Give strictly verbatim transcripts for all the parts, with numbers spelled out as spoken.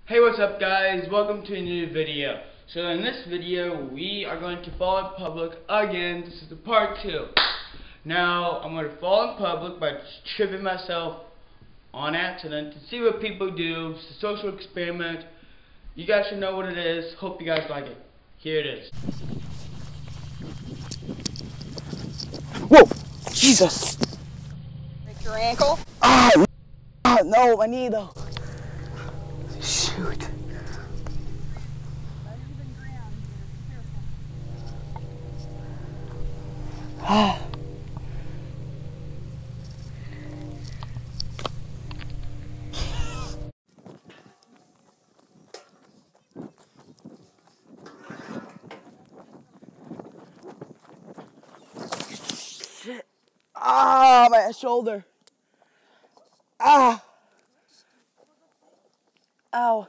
Hey, what's up guys? Welcome to a new video. So in this video we are going to fall in public again. This is the part two. Now I'm going to fall in public by tripping myself on accident to see what people do. It's a social experiment. You guys should know what it is. Hope you guys like it. Here it is. Whoa! Jesus! Break your ankle? Ah! Oh, no, my knee though. Shoot. Ah. Shit. Ah, my shoulder. Ah. Ow.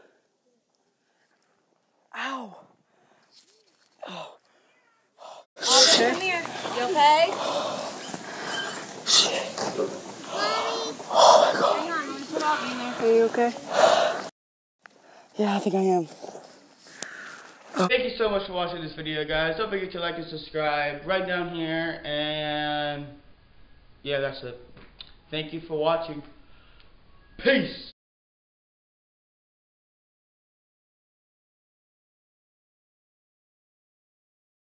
Ow. Oh. Austin, come here. You okay? Shit. Oh my God. Hang on, I'm gonna put out in there. Are you okay? Yeah, I think I am. Thank you so much for watching this video, guys. Don't forget to like and subscribe right down here. And yeah, that's it. Thank you for watching. Peace.